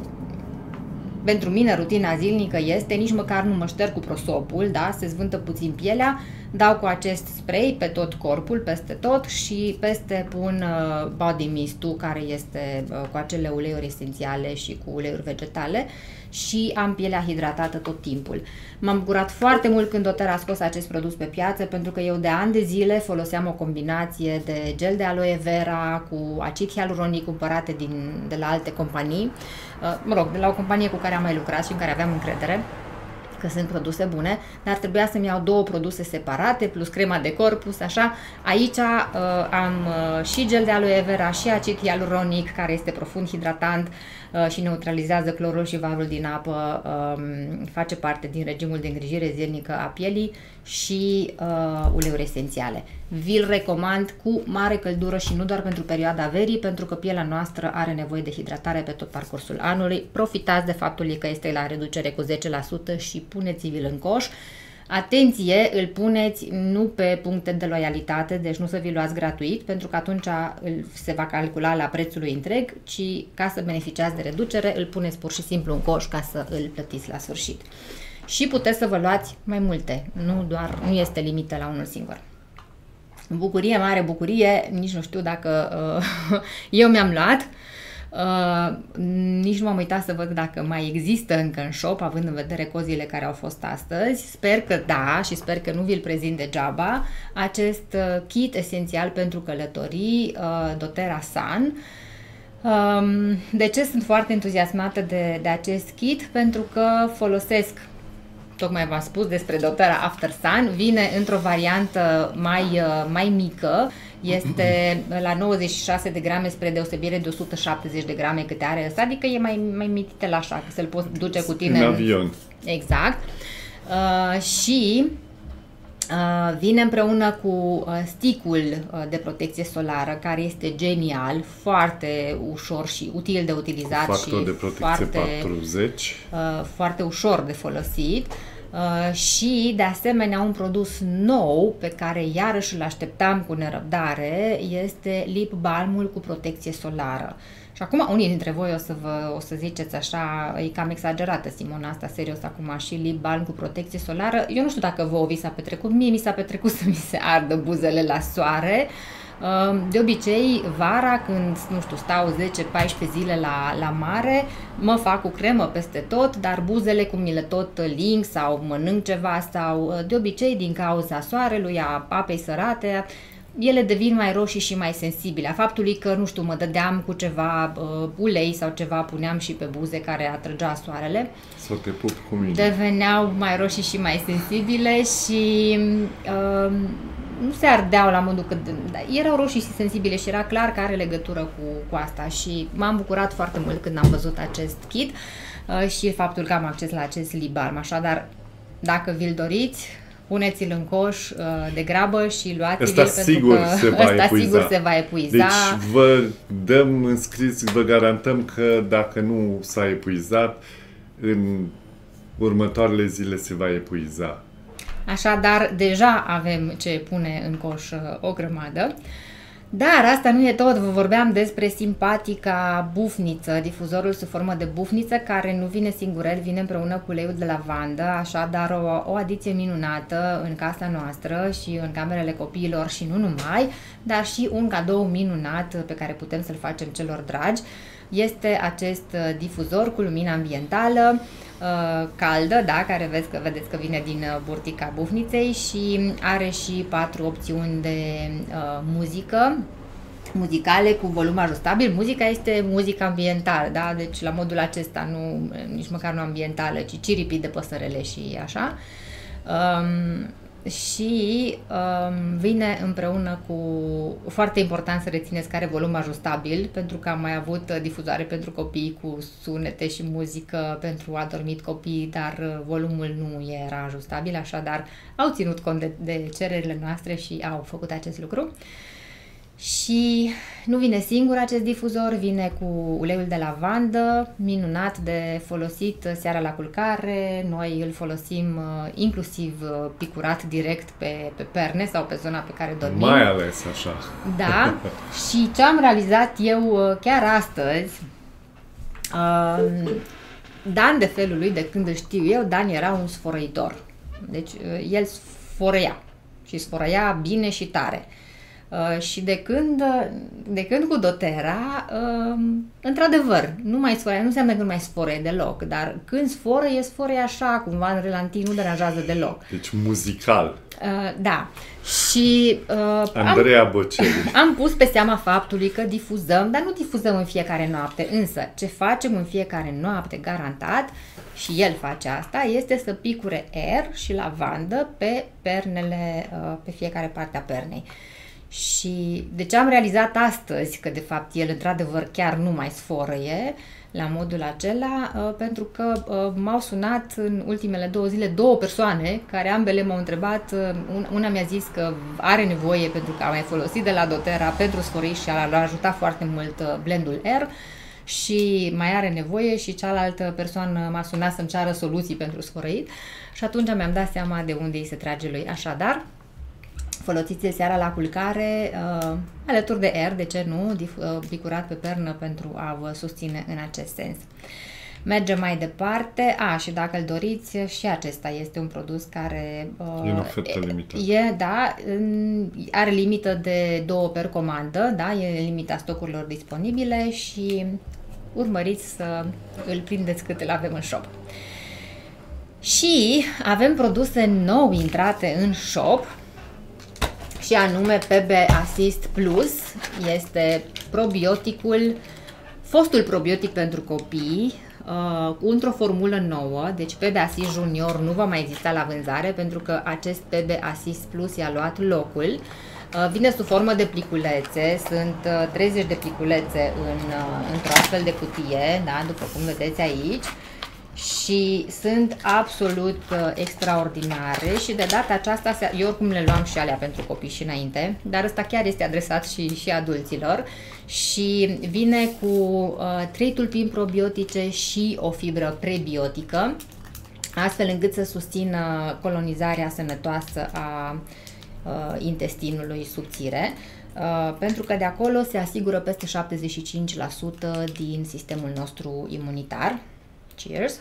pentru mine rutina zilnică este, nici măcar nu mă șterg cu prosopul, da, se zvântă puțin pielea, dau cu acest spray pe tot corpul, peste tot și peste pun uh, body mist-ul care este uh, cu acele uleiuri esențiale și cu uleiuri vegetale și am pielea hidratată tot timpul. M-am bucurat foarte mult când doTERRA a scos acest produs pe piață pentru că eu de ani de zile foloseam o combinație de gel de aloe vera cu acid hialuronic cumpărate din, de la alte companii, uh, mă rog, de la o companie cu care am mai lucrat și în care aveam încredere că sunt produse bune, dar trebuia să-mi iau două produse separate, plus crema de corpus, așa. Aici uh, am uh, și gel de aloe vera și acid hialuronic, care este profund hidratant uh, și neutralizează clorul și varul din apă, um, face parte din regimul de îngrijire zilnică a pielii și uh, uleiuri esențiale. Vi-l recomand cu mare căldură și nu doar pentru perioada verii, pentru că pielea noastră are nevoie de hidratare pe tot parcursul anului. Profitați de faptul că este la reducere cu zece la sută și puneți-vi-l în coș. Atenție, îl puneți nu pe puncte de loialitate, deci nu să vi luați gratuit, pentru că atunci îl, se va calcula la prețul lui întreg, ci ca să beneficiați de reducere, îl puneți pur și simplu în coș ca să îl plătiți la sfârșit. Și puteți să vă luați mai multe, nu doar, nu este limită la unul singur. Bucurie, mare bucurie, nici nu știu dacă uh, eu mi-am luat, uh, nici nu m-am uitat să văd dacă mai există încă în shop, având în vedere cozile care au fost astăzi. Sper că da și sper că nu vi-l prezint degeaba, acest uh, kit esențial pentru călătorii, uh, doTERRA Sun. Um, de ce sunt foarte entuziasmată de, de acest kit? Pentru că folosesc, tocmai v-am spus despre doTERRA After Sun, vine într-o variantă mai, mai mică, este la nouăzeci și șase de grame spre deosebire de o sută șaptezeci de grame câte are ăsta, adică e mai, mai mititel așa, că să-l poți duce cu tine în avion. Exact. Uh, și uh, vine împreună cu uh, stick-ul uh, de protecție solară, care este genial, foarte ușor și util de utilizat Factor și de protecție foarte, patruzeci. uh, foarte ușor de folosit. Uh, și de asemenea un produs nou pe care iarăși îl așteptam cu nerăbdare este lip balmul cu protecție solară. Și acum unii dintre voi o să, vă, o să ziceți așa, e cam exagerată Simona asta, serios acum, și lip balm cu protecție solară. Eu nu știu dacă vouă vi s-a petrecut, mie mi s-a petrecut să mi se ardă buzele la soare. De obicei, vara, când, nu știu, stau zece paisprezece zile la, la mare, mă fac cu cremă peste tot, dar buzele, cum mi le tot ling sau mănânc ceva sau, de obicei, din cauza soarelui, a apei sărate, ele devin mai roșii și mai sensibile. A faptului că, nu știu, mă dădeam cu ceva uh, ulei sau ceva, puneam și pe buze care atrăgea soarele. Să te pup cu mine. Deveneau mai roșii și mai sensibile și uh, nu se ardeau la modul că erau roșii și sensibile și era clar că are legătură cu, cu asta și m-am bucurat foarte mult când am văzut acest kit uh, și faptul că am acces la acest lip balm. Așadar, dacă vi-l doriți, puneți-l în coș uh, de grabă și luați-l pentru sigur că se va ăsta epuiza. sigur se va epuiza. Deci vă dăm înscris, vă garantăm că dacă nu s-a epuizat, în următoarele zile se va epuiza. Așadar, deja avem ce pune în coș o grămadă. Dar asta nu e tot, vă vorbeam despre simpatica bufniță, difuzorul sub formă de bufniță, care nu vine singurel, vine împreună cu uleiul de lavandă, așadar o, o adiție minunată în casa noastră și în camerele copiilor și nu numai, dar și un cadou minunat pe care putem să-l facem celor dragi. Este acest difuzor cu lumină ambientală, caldă, da, care vezi că, vedeți că vine din burtica bufniței și are și patru opțiuni de uh, muzică, muzicale cu volum ajustabil. Muzica este muzică ambientală, da, deci la modul acesta, nu, nici măcar nu ambientală, ci ciripii de păsărele și așa. Um, și um, vine împreună cu, foarte important să rețineți că are volum ajustabil, pentru că am mai avut difuzoare pentru copii cu sunete și muzică pentru adormit copii, dar volumul nu era ajustabil, așadar au ținut cont de, de cererile noastre și au făcut acest lucru. Și nu vine singur acest difuzor, vine cu uleiul de lavandă, minunat de folosit seara la culcare. Noi îl folosim inclusiv picurat direct pe, pe perne sau pe zona pe care dormim. Mai ales așa. Da. Și ce am realizat eu chiar astăzi, Dan, de felul lui, de când îl știu eu, Dan era un sfărăitor. Deci el sfărăia. și sfărăia bine și tare. Uh, și de când, de când cu doTERRA, uh, într-adevăr, nu mai sfărăia, nu înseamnă că nu mai sfărăie deloc, dar când sfărăie, sfărăie așa, cumva în relantii, nu deranjează deloc. Deci muzical. Uh, da. Și uh, Andreea am, Bocelli. am pus pe seama faptului că difuzăm, dar nu difuzăm în fiecare noapte, însă ce facem în fiecare noapte, garantat, și el face asta, este să picure aer și lavandă pe pernele, uh, pe fiecare parte a pernei. Și de ce am realizat astăzi că de fapt el într-adevăr chiar nu mai sfărăie la modul acela, uh, pentru că uh, m-au sunat în ultimele două zile două persoane care ambele m-au întrebat, uh, una mi-a zis că are nevoie pentru că a mai folosit de la doTERRA pentru sfărăit și l-a ajutat foarte mult uh, blendul aer și mai are nevoie, și cealaltă persoană m-a sunat să-mi ceară soluții pentru sfărăit și atunci mi-am dat seama de unde îi se trage lui. Așadar, folosiți seara la culcare uh, alături de aer, de ce nu, uh, picurat pe pernă pentru a vă susține în acest sens. Mergem mai departe. A, și dacă îl doriți, și acesta este un produs care uh, e în ofertă limitată. E, da, are limită de două per comandă, da, e limita stocurilor disponibile și urmăriți să îl prindeți cât îl avem în shop. Și avem produse nou intrate în shop, și anume P B Assist Plus. Este probioticul, fostul probiotic pentru copii, uh, într-o formulă nouă, deci P B Assist Junior nu va mai exista la vânzare pentru că acest P B Assist Plus i-a luat locul. Uh, vine sub formă de pliculețe, sunt uh, treizeci de pliculețe în, uh, într-o astfel de cutie, da, după cum vedeți aici. Și sunt absolut uh, extraordinare și de data aceasta, eu oricum le luam și alea pentru copii și înainte, dar ăsta chiar este adresat și, și adulților și vine cu uh, trei tulpini probiotice și o fibră prebiotică, astfel încât să susțină colonizarea sănătoasă a uh, intestinului subțire. Uh, pentru că de acolo se asigură peste șaptezeci și cinci la sută din sistemul nostru imunitar. Cheers!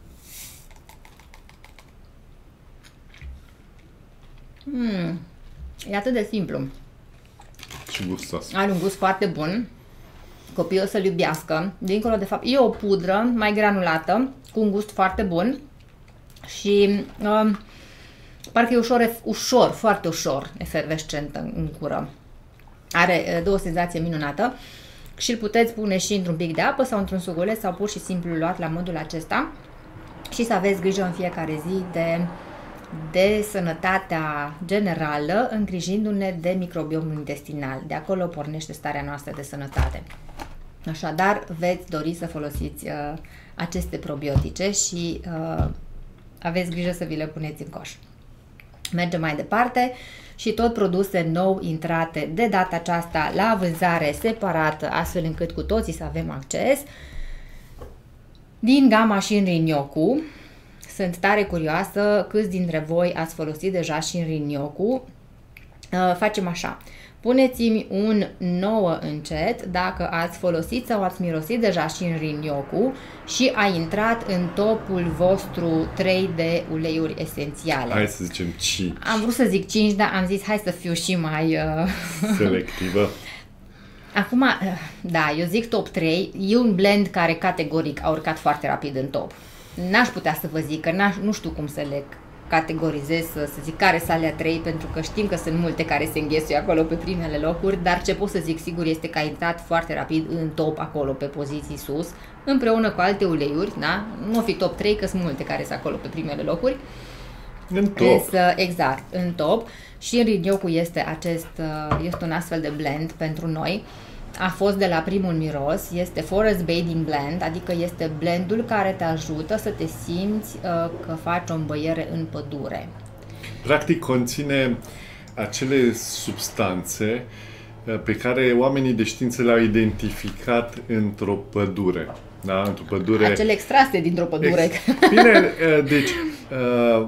Mm, e atât de simplu. Și gustos. Are un gust foarte bun. Copiii o să-l iubească. Dincolo de fapt, e o pudră mai granulată, cu un gust foarte bun. Și uh, parcă e ușor, ușor, foarte ușor, efervescentă în cură. Are uh, o senzație minunată. Și îl puteți pune și într-un pic de apă sau într-un suguleț sau pur și simplu luat la modul acesta și să aveți grijă în fiecare zi de, de sănătatea generală, îngrijindu-ne de microbiomul intestinal. De acolo pornește starea noastră de sănătate. Așadar, veți dori să folosiți uh, aceste probiotice și uh, aveți grijă să vi le puneți în coș. Mergem mai departe. Și tot produse nou intrate de data aceasta la vânzare separată, astfel încât cu toții să avem acces. Din gama Shinrin-yoku, sunt tare curioasă câți dintre voi ați folosit deja Shinrin-yoku. Facem așa, puneți-mi un nouă încet dacă ați folosit sau ați mirosit deja Shinrin-yoku și a intrat în topul vostru trei de uleiuri esențiale. Hai să zicem cinci. Am vrut să zic cinci, dar am zis hai să fiu și mai uh... selectivă. Acum, da, eu zic top trei, e un blend care categoric a urcat foarte rapid în top. N-aș putea să vă zic, că nu știu cum să le categorizez, să, să zic care sunt alea trei, pentru că știm că sunt multe care se înghesuie acolo pe primele locuri, dar ce pot să zic sigur este că a intrat foarte rapid în top acolo pe poziții sus, împreună cu alte uleiuri, da? Nu o fi top trei, că sunt multe care sunt acolo pe primele locuri. În top. Însă, exact, în top. Și Shinrin-yoku este acest, este un astfel de blend pentru noi. A fost de la primul miros, este Forest Bathing Blend, adică este blendul care te ajută să te simți uh, că faci o îmbăiere în pădure. Practic conține acele substanțe uh, pe care oamenii de știință le-au identificat într-o pădure. Da? Într-o pădure... Acele extrase dintr-o pădure. Ex... Bine, uh, deci... Uh,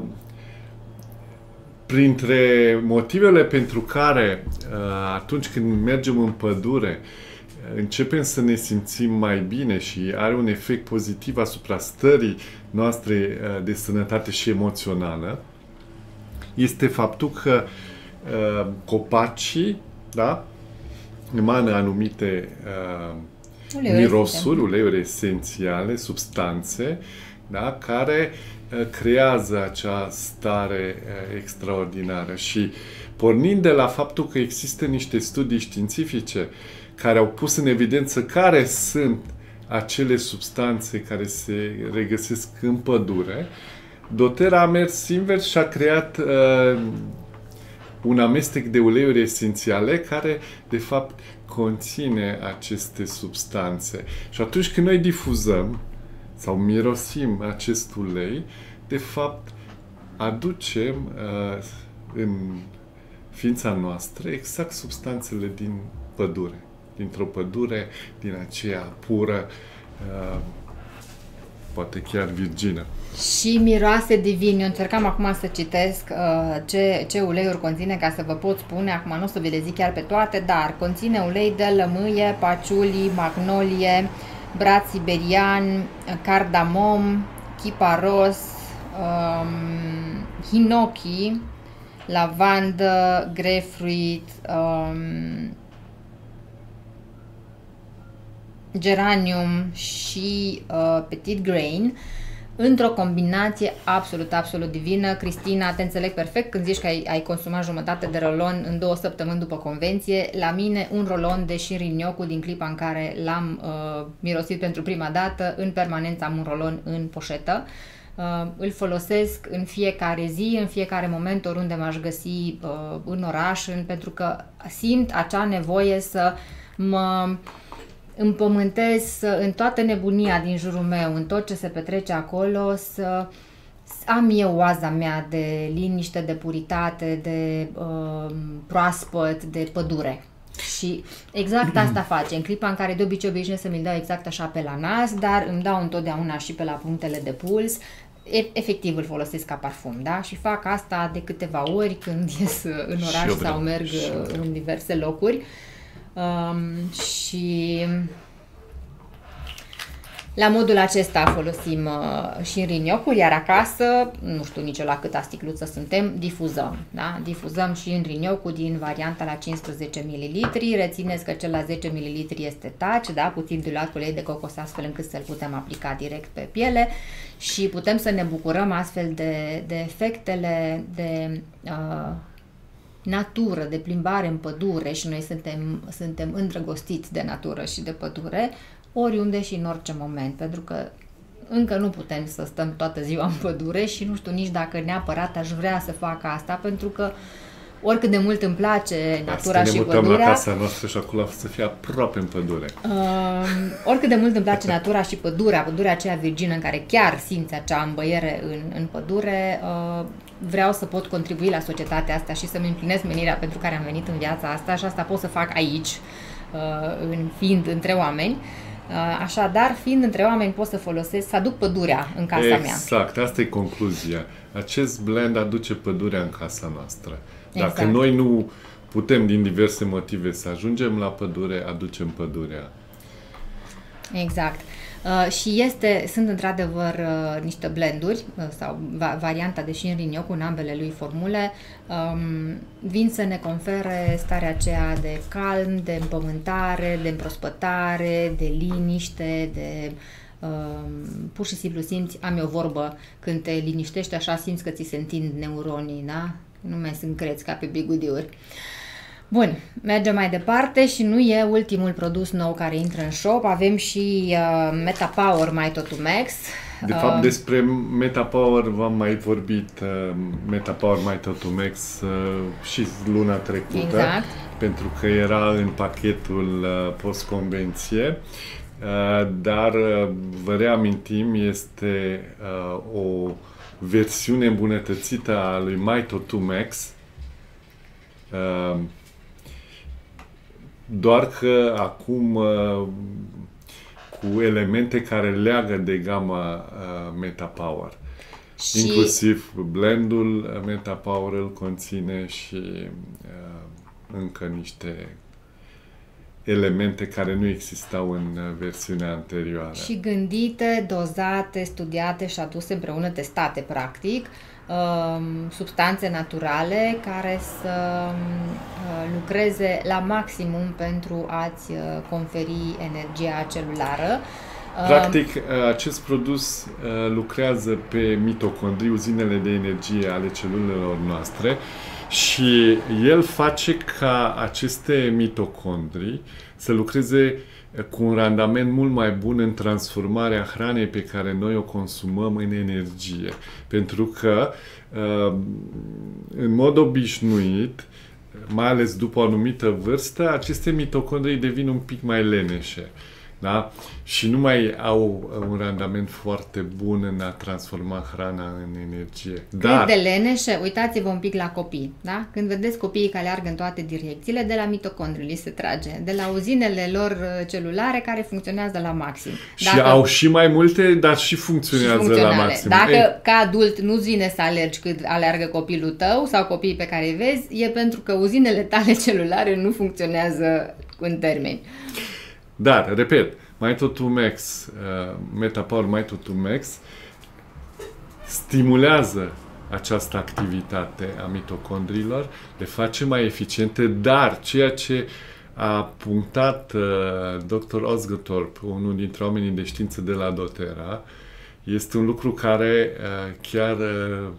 Printre motivele pentru care atunci când mergem în pădure începem să ne simțim mai bine și are un efect pozitiv asupra stării noastre de sănătate și emoțională, este faptul că uh, copacii, da? Emană anumite uh, uleiuri mirosuri, uleiuri esențiale, substanțe, da? Care uh, creează acea stare uh, extraordinară. Și pornind de la faptul că există niște studii științifice care au pus în evidență care sunt acele substanțe care se regăsesc în pădure, doTERRA a mers invers și a creat uh, un amestec de uleiuri esențiale care, de fapt, conține aceste substanțe. Și atunci când noi difuzăm sau mirosim acest ulei, de fapt, aducem uh, în ființa noastră exact substanțele din pădure. Dintr-o pădure, din aceea pură, uh, poate chiar virgină. Și miroase divin. Eu încercam acum să citesc uh, ce, ce uleiuri conține, ca să vă pot spune, acum nu o să vi le zic chiar pe toate, dar conține ulei de lămâie, paciuli, magnolie, brad siberian, cardamom, chiparos, um, hinoki, lavandă, grapefruit, um, geranium și uh, petit grain, într-o combinație absolut, absolut divină. Cristina, te înțeleg perfect când zici că ai, ai consumat jumătate de rolon în două săptămâni după convenție. La mine un rolon de Shinrin-yoku din clipa în care l-am uh, mirosit pentru prima dată, în permanență am un rolon în poșetă. Uh, îl folosesc în fiecare zi, în fiecare moment, oriunde m-aș găsi uh, în oraș, în, pentru că simt acea nevoie să mă împământez în toată nebunia din jurul meu, în tot ce se petrece acolo, să am eu oaza mea de liniște, de puritate, de uh, proaspăt, de pădure. Și exact asta face. În clipa în care de obicei obișnuiesc să mi-l dau exact așa pe la nas, dar îmi dau întotdeauna și pe la punctele de puls, efectiv îl folosesc ca parfum, da? Și fac asta de câteva ori când ies în oraș sau merg în diverse locuri. Um, și la modul acesta folosim uh, și Shinrin-yoku, iar acasă, nu știu nici eu la câta sticluță suntem, difuzăm, da? Difuzăm și Shinrin-yoku din varianta la cincisprezece mililitri, rețineți că cel la zece mililitri este touch, da? Puțin diluat cu ulei de cocos astfel încât să-l putem aplica direct pe piele și putem să ne bucurăm astfel de, de efectele de uh, natură, de plimbare în pădure, și noi suntem, suntem îndrăgostiți de natură și de pădure, oriunde și în orice moment, pentru că încă nu putem să stăm toată ziua în pădure și nu știu nici dacă neapărat aș vrea să fac asta, pentru că oricât de mult îmi place natura și pădurea... ne mutăm la casa noastră și acolo să fie aproape în pădure. Uh, oricât de mult îmi place natura și pădurea, pădurea aceea virgină în care chiar simți acea îmbăiere în, în pădure, uh, vreau să pot contribui la societatea asta și să-mi împlinesc menirea pentru care am venit în viața asta și asta pot să fac aici, uh, în, fiind între oameni. Uh, așadar, fiind între oameni, pot să folosesc, să aduc pădurea în casa exact, mea. Exact, asta e concluzia. Acest blend aduce pădurea în casa noastră. Dacă exact. Noi nu putem, din diverse motive, să ajungem la pădure, aducem pădurea. Exact. Uh, și este, sunt într-adevăr uh, niște blenduri uh, sau va, varianta de Shinrin-yoku în ambele lui formule, um, vin să ne confere starea aceea de calm, de împământare, de împrospătare, de liniște, de um, pur și simplu simți, am eu o vorbă, când te liniștești așa simți că ți se întind neuronii, da? Nu mai sunt creți ca pe bigudiuri. Bun, mergem mai departe și nu e ultimul produs nou care intră în shop. Avem și uh, MetaPower MyTotuMax. De uh, fapt, despre MetaPower v-am mai vorbit, uh, MetaPower MyTotuMax uh, și luna trecută, exact. Pentru că era în pachetul uh, post-convenție. Uh, dar uh, vă reamintim, este uh, o versiune îmbunătățită a lui MyTotuMax. Uh, doar că acum uh, cu elemente care leagă de gama uh, MetaPower. Și... inclusiv blendul MetaPower îl conține și uh, încă niște elemente care nu existau în versiunea anterioară. Și gândite, dozate, studiate și aduse împreună, testate practic, substanțe naturale care să lucreze la maximum pentru a-ți conferi energia celulară. Practic, acest produs lucrează pe mitocondrii, uzinele de energie ale celulelor noastre, și el face ca aceste mitocondrii să lucreze cu un randament mult mai bun în transformarea hranei pe care noi o consumăm în energie. Pentru că, în mod obișnuit, mai ales după o anumită vârstă, aceste mitocondrii devin un pic mai leneșe. Da? Și nu mai au un randament foarte bun în a transforma hrana în energie. Dar de leneșe, uitați-vă un pic la copii. Da? Când vedeți copiii care alergă în toate direcțiile, de la mitocondrii li se trage, de la uzinele lor celulare care funcționează la maxim. Dacă, și au și mai multe, dar și funcționează și la maxim. Dacă Ei. ca adult nu-ți vine să alergi cât alergă copilul tău sau copiii pe care îi vezi, e pentru că uzinele tale celulare nu funcționează în termeni. Dar, repet, MitoTwo-Max, uh, MetaPower MitoTwo-Max stimulează această activitate a mitocondriilor, le face mai eficiente, dar ceea ce a punctat uh, doctor Osgothorpe, unul dintre oamenii de știință de la doTERRA, este un lucru care uh, chiar uh,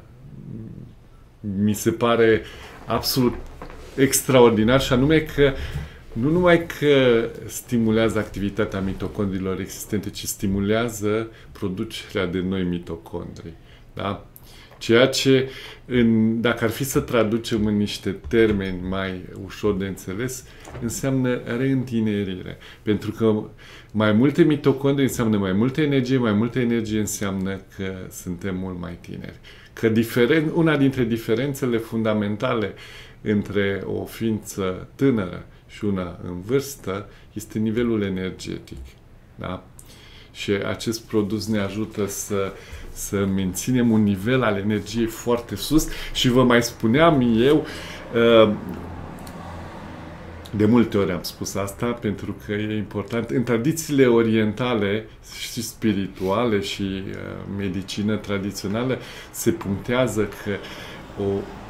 mi se pare absolut extraordinar, și anume că nu numai că stimulează activitatea mitocondriilor existente, ci stimulează producerea de noi mitocondrii. Da? Ceea ce, în, dacă ar fi să traducem în niște termeni mai ușor de înțeles, înseamnă reîntinerire. Pentru că mai multe mitocondrii înseamnă mai multă energie, mai multă energie înseamnă că suntem mult mai tineri. Că diferen, una dintre diferențele fundamentale între o ființă tânără și una în vârstă este nivelul energetic. Da? Și acest produs ne ajută să, să menținem un nivel al energiei foarte sus. Și vă mai spuneam eu, de multe ori am spus asta, pentru că e important, în tradițiile orientale și spirituale și medicină tradițională se punctează că o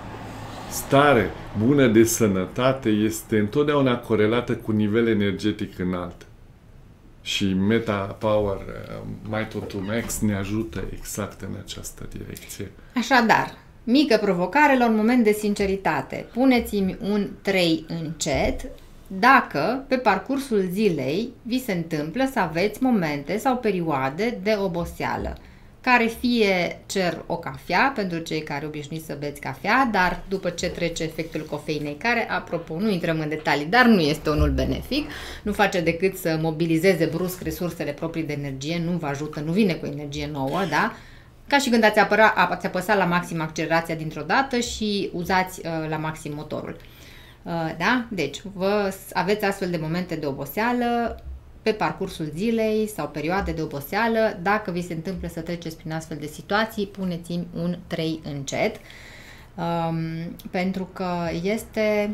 stare bună de sănătate este întotdeauna corelată cu nivel energetic înalt. Și MetaPower MitoTwo-Max ne ajută exact în această direcție. Așadar, mică provocare la un moment de sinceritate. Puneți-mi un trei încet dacă pe parcursul zilei vi se întâmplă să aveți momente sau perioade de oboseală, care fie cer o cafea, pentru cei care obișnuiți să beți cafea, dar după ce trece efectul cofeinei, care, apropo, nu intrăm în detalii, dar nu este unul benefic, nu face decât să mobilizeze brusc resursele proprii de energie, nu vă ajută, nu vine cu energie nouă, da? Ca și când ați, apăra, ați apăsat la maxim accelerația dintr-o dată și uzați uh, la maxim motorul. Uh, da? Deci, vă aveți astfel de momente de oboseală pe parcursul zilei sau perioade de oboseală. Dacă vi se întâmplă să treceți prin astfel de situații, puneți-mi un trei încet, um, pentru că este,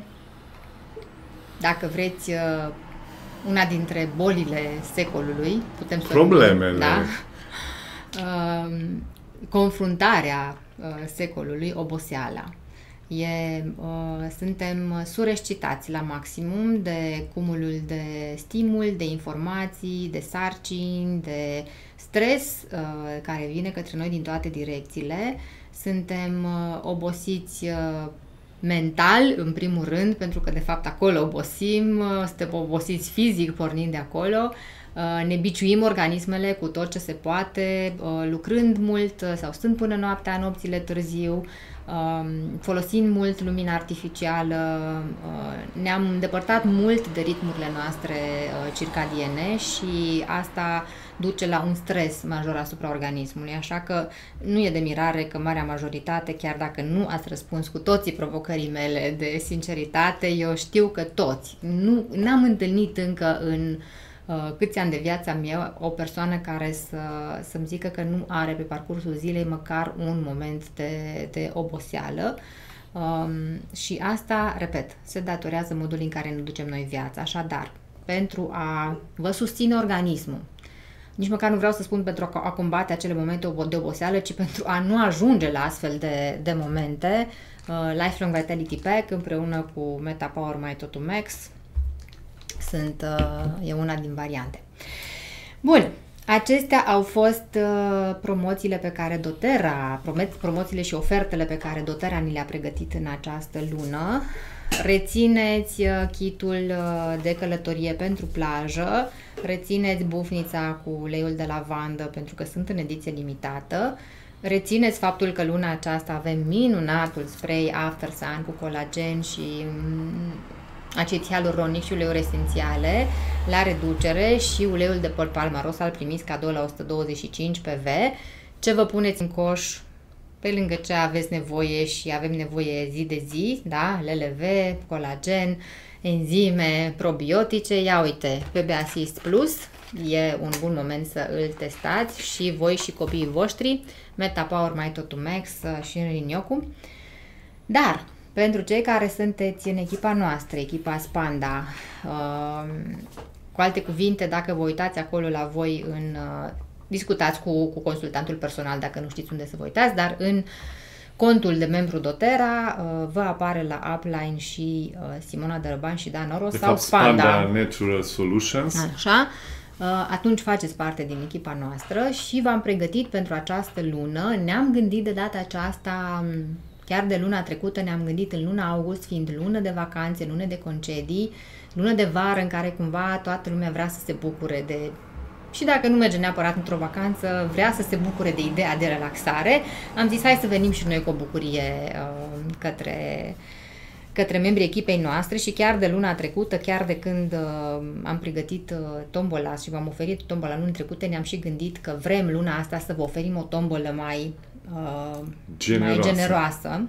dacă vreți, uh, una dintre bolile secolului, putem să problemele. Da? Uh, confruntarea uh, secolului, oboseala. E, uh, suntem surescitați la maximum de cumulul de stimul, de informații, de sarcini, de stres uh, care vine către noi din toate direcțiile. Suntem uh, obosiți uh, mental, în primul rând, pentru că de fapt acolo obosim, uh, suntem obosiți fizic pornind de acolo. Ne biciuim organismele cu tot ce se poate, lucrând mult sau stând până noaptea, nopțile târziu, folosind mult lumina artificială, ne-am îndepărtat mult de ritmurile noastre circadiene și asta duce la un stres major asupra organismului, așa că nu e de mirare că marea majoritate, chiar dacă nu ați răspuns cu toții provocării mele de sinceritate, eu știu că toți, nu n-am întâlnit încă în Uh, câți ani de viața mea o persoană care să, să-mi zică că nu are pe parcursul zilei măcar un moment de, de oboseală. Um, și asta, repet, se datorează modului în care ne ducem noi viața. Așadar, pentru a vă susține organismul, nici măcar nu vreau să spun pentru a combate acele momente de oboseală, ci pentru a nu ajunge la astfel de, de momente, uh, Lifelong Vitality Pack împreună cu MetaPower My Toto Max sunt, uh, e una din variante. Bun, acestea au fost uh, promoțiile pe care doTERRA, promoțiile și ofertele pe care doTERRA ni le-a pregătit în această lună. Rețineți uh, kitul uh, de călătorie pentru plajă, rețineți bufnița cu uleiul de lavandă pentru că sunt în ediție limitată, rețineți faptul că luna aceasta avem minunatul spray After Sun cu colagen și um, acid hialuronic și uleiuri esențiale la reducere și uleiul de păr palmaros al primiți cadou la o sută douăzeci și cinci pe V. Ce vă puneți în coș pe lângă ce aveți nevoie și avem nevoie zi de zi, da? L L V, colagen, enzime, probiotice. Ia uite, P B Assist Plus, e un bun moment să îl testați și voi și copiii voștri, MetaPower My Toto Max și Rinyoku. Dar pentru cei care sunteți în echipa noastră, echipa Spanda, uh, cu alte cuvinte, dacă vă uitați acolo la voi, în, uh, discutați cu, cu consultantul personal dacă nu știți unde să vă uitați, dar în contul de membru doTERRA uh, vă apare la Upline și uh, Simona Dărăban și Dan Oro sau fapt, Spanda. Spanda Natural Solutions. Așa. Uh, atunci faceți parte din echipa noastră și v-am pregătit pentru această lună. Ne-am gândit de data aceasta... Chiar de luna trecută ne-am gândit în luna august, fiind lună de vacanțe, lună de concedii, lună de vară în care cumva toată lumea vrea să se bucure de... Și dacă nu merge neapărat într-o vacanță, vrea să se bucure de ideea de relaxare, am zis hai să venim și noi cu o bucurie uh, către, către membrii echipei noastre și chiar de luna trecută, chiar de când uh, am pregătit uh, tombola și v-am oferit tombola luni trecute, ne-am și gândit că vrem luna asta să vă oferim o tombolă mai... Uh, generoasă. mai generoasă.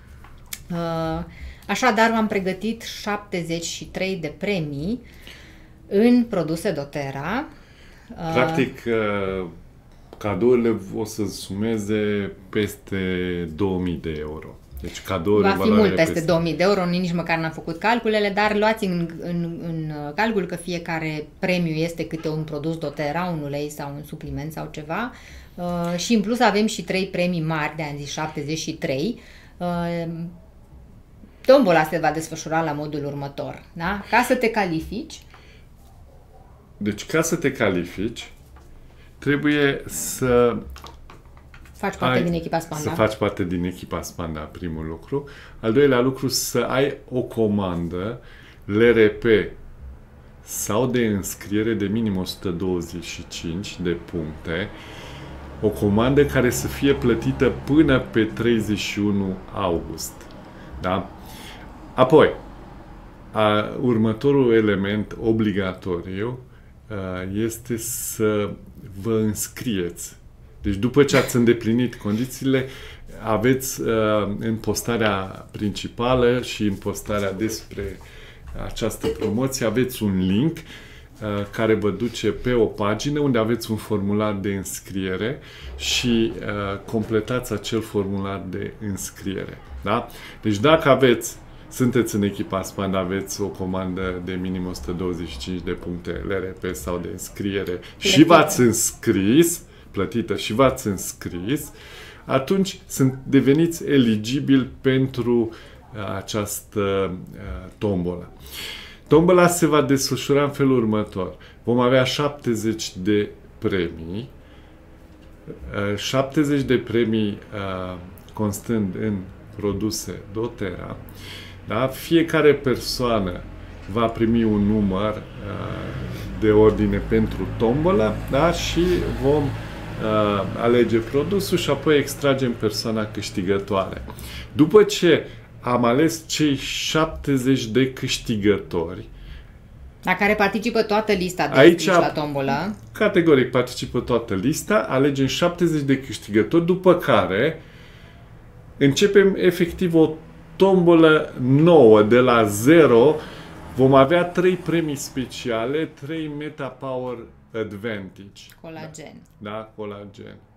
Uh, așadar, v-am pregătit șaptezeci și trei de premii în produse doTERRA. Uh, Practic, uh, cadourile o să sumeze peste două mii de euro. Deci cadourile va fi mult peste, peste două mii de euro, nici măcar n-am făcut calculele, dar luați în, în, în calcul că fiecare premiu este câte un produs doTERRA, un ulei sau un supliment sau ceva. Uh, și în plus avem și trei premii mari, de am zis șaptezeci și trei. Uh, tombola se va desfășura la modul următor, da? Ca să te califici. Deci ca să te califici, trebuie să faci parte ai, din echipa Spanda. Să faci parte din echipa Spanda, primul lucru. Al doilea lucru, să ai o comandă L R P sau de înscriere de minim o sută douăzeci și cinci de puncte, o comandă care să fie plătită până pe treizeci și unu august. Da? Apoi, a, următorul element obligatoriu a, este să vă înscrieți. Deci după ce ați îndeplinit condițiile, aveți a, în postarea principală și în postarea despre această promoție, aveți un link uh, care vă duce pe o pagină unde aveți un formular de înscriere și uh, completați acel formular de înscriere. Da? Deci dacă aveți, sunteți în echipa Spanda, aveți o comandă de minim o sută douăzeci și cinci de puncte L R P sau de înscriere plătită. Și v-ați înscris, plătită și v-ați înscris, atunci sunt deveniți eligibili pentru această uh, tombolă. Tombola se va desfășura în felul următor. Vom avea șaptezeci de premii, uh, șaptezeci de premii uh, constând în produse doTERRA. Da? Fiecare persoană va primi un număr uh, de ordine pentru tombolă, da? Și vom uh, alege produsul și apoi extragem persoana câștigătoare. După ce am ales cei șaptezeci de câștigători, la care participă toată lista de aici la tombolă. Categoric participă toată lista, alegem șaptezeci de câștigători, după care începem efectiv o tombolă nouă de la zero. Vom avea trei premii speciale, trei MetaPower Advantage. Colagen. Da, da, colagen.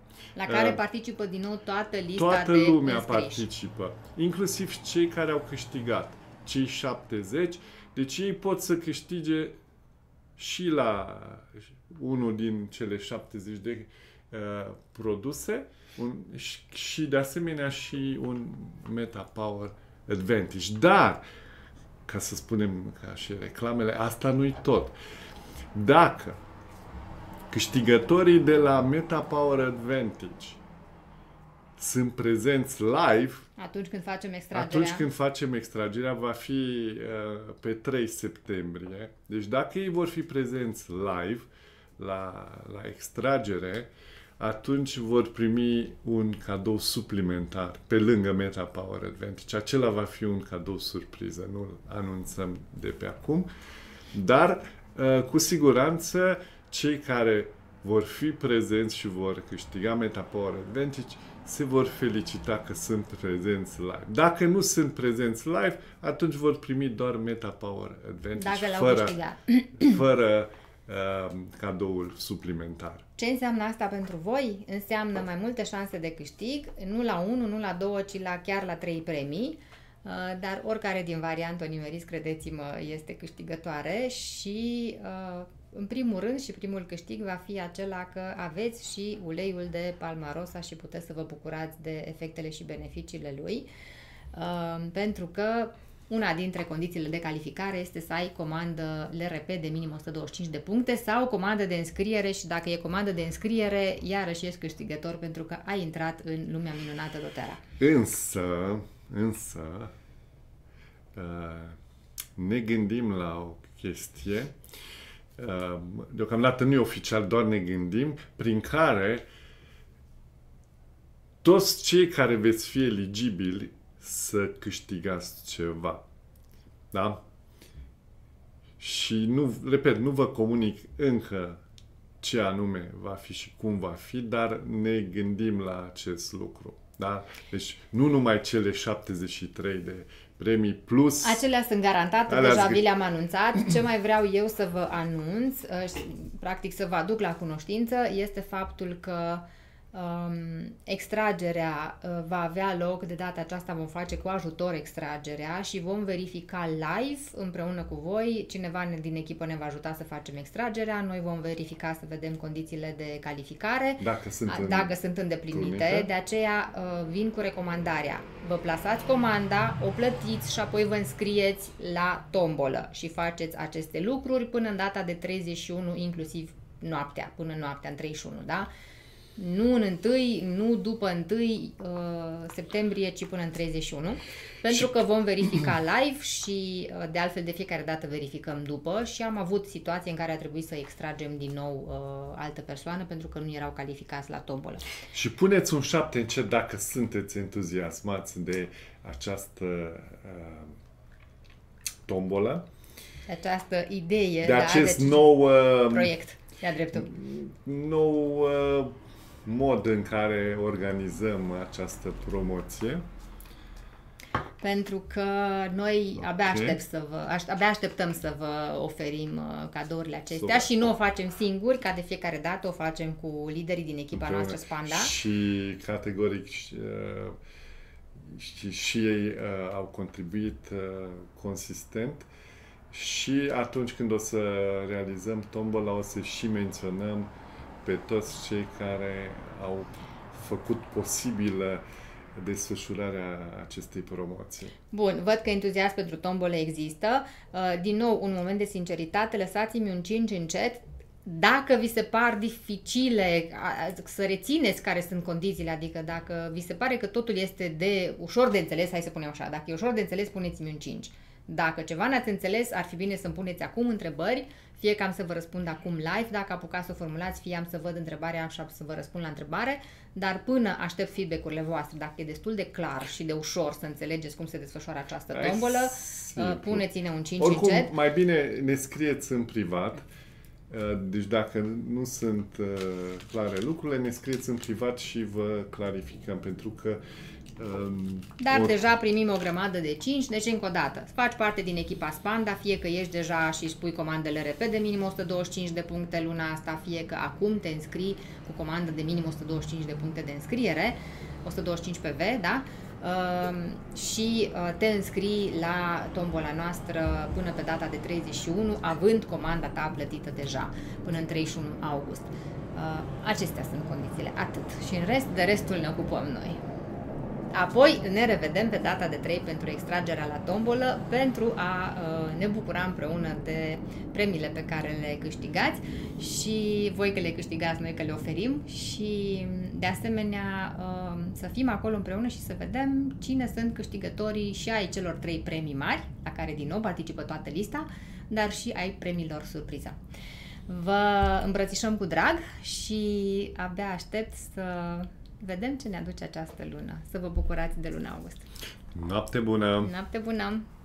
La care uh, participă din nou toată lista toată de lumea înscriși. participă, inclusiv cei care au câștigat, cei șaptezeci, deci ei pot să câștige și la unul din cele șaptezeci de uh, produse un, și, și de asemenea și un Meta Power Advantage. Dar, ca să spunem ca și reclamele, asta nu-i tot. Dacă câștigătorii de la Meta Power Advantage sunt prezenți live, atunci când facem extragerea, atunci când facem extragerea va fi uh, pe trei septembrie. Deci dacă ei vor fi prezenți live la, la extragere, atunci vor primi un cadou suplimentar pe lângă Meta Power Advantage. Acela va fi un cadou surpriză, nu-l anunțăm de pe acum, dar uh, cu siguranță cei care vor fi prezenți și vor câștiga Meta Power Advantage se vor felicita că sunt prezenți live. Dacă nu sunt prezenți live, atunci vor primi doar Meta Power Advantage fără, fără uh, cadoul suplimentar. Ce înseamnă asta pentru voi? Înseamnă mai multe șanse de câștig, nu la unu, nu la doi, ci la chiar la trei premii. Uh, dar oricare din variantă o nimeriți, credeți-mă, este câștigătoare și uh, în primul rând și primul câștig va fi acela că aveți și uleiul de Palmarosa și puteți să vă bucurați de efectele și beneficiile lui, uh, pentru că una dintre condițiile de calificare este să ai comandă L R P de minim o sută douăzeci și cinci de puncte sau comandă de înscriere și dacă e comandă de înscriere, iarăși ești câștigător pentru că ai intrat în lumea minunată doTERRA. Însă, însă, ne gândim la o chestie, deocamdată nu e oficial, doar ne gândim, prin care toți cei care veți fi eligibili să câștigați ceva. Da? Și nu, repet, nu vă comunic încă ce anume va fi și cum va fi, dar ne gândim la acest lucru. Da? Deci nu numai cele șaptezeci și trei de premii plus... Acelea sunt garantate, deja vi le-am anunțat. Ce mai vreau eu să vă anunț, practic să vă aduc la cunoștință, este faptul că Um, extragerea uh, va avea loc, de data aceasta vom face cu ajutor extragerea și vom verifica live împreună cu voi. Cineva din echipă ne va ajuta să facem extragerea, noi vom verifica să vedem condițiile de calificare, dacă sunt, a, dacă sunt îndeplinite. Prunite. De aceea uh, vin cu recomandarea. Vă plasați comanda, o plătiți și apoi vă înscrieți la tombolă și faceți aceste lucruri până în data de treizeci și unu, inclusiv noaptea, până noaptea, în treizeci și unu, da? Nu în întâi, nu după întâi uh, septembrie, ci până în treizeci și unu, pentru că vom verifica live și uh, de altfel de fiecare dată verificăm după și am avut situații în care a trebuit să extragem din nou uh, altă persoană pentru că nu erau calificați la tombolă. Și puneți un șapte în chat dacă sunteți entuziasmați de această uh, tombolă. De această idee, de da, acest deci, nou uh, proiect, de-a dreptul. Nou uh, mod în care organizăm această promoție. Pentru că noi okay. abia, aștept să vă, aș, abia așteptăm să vă oferim uh, cadourile acestea so, și nu o facem singuri, ca de fiecare dată o facem cu liderii din echipa okay. noastră Spanda. Și categoric uh, și, și ei uh, au contribuit uh, consistent și atunci când o să realizăm tombola o să și menționăm pe toți cei care au făcut posibilă desfășurarea acestei promoții. Bun, văd că entuziasm pentru tombole există. Din nou, un moment de sinceritate, lăsați-mi un cinci în chat. Dacă vi se par dificile să rețineți care sunt condițiile, adică dacă vi se pare că totul este de ușor de înțeles, hai să punem așa, dacă e ușor de înțeles, puneți-mi un cinci. Dacă ceva n-ați înțeles, ar fi bine să-mi puneți acum întrebări, fie că am să vă răspund acum live, dacă apucați să o formulați, fie am să văd întrebarea și am să vă răspund la întrebare, dar până aștept feedback-urile voastre, dacă e destul de clar și de ușor să înțelegeți cum se desfășoară această tombolă, puneți-ne un cinci Oricum, în chat. mai bine ne scrieți în privat, deci dacă nu sunt clare lucrurile, ne scrieți în privat și vă clarificăm, pentru că Dar o... deja primim o grămadă de cinci, deci încă o dată, faci parte din echipa Spanda, fie că ești deja și spui comandele repede, minim o sută douăzeci și cinci de puncte luna asta, fie că acum te înscrii cu comandă de minim o sută douăzeci și cinci de puncte de înscriere, o sută douăzeci și cinci P V, da? Uh, și uh, te înscrii la tombola noastră până pe data de treizeci și unu, având comanda ta plătită deja până în treizeci și unu august. Uh, acestea sunt condițiile, atât. Și în rest, de restul ne ocupăm noi. Apoi ne revedem pe data de trei pentru extragerea la tombolă, pentru a uh, ne bucura împreună de premiile pe care le câștigați și voi că le câștigați, noi că le oferim și de asemenea uh, să fim acolo împreună și să vedem cine sunt câștigătorii și ai celor trei premii mari, la care din nou participă toată lista, dar și ai premiilor surpriză. Vă îmbrățișăm cu drag și abia aștept să vedem ce ne aduce această lună. Să vă bucurați de luna august. Noapte bună! Noapte bună!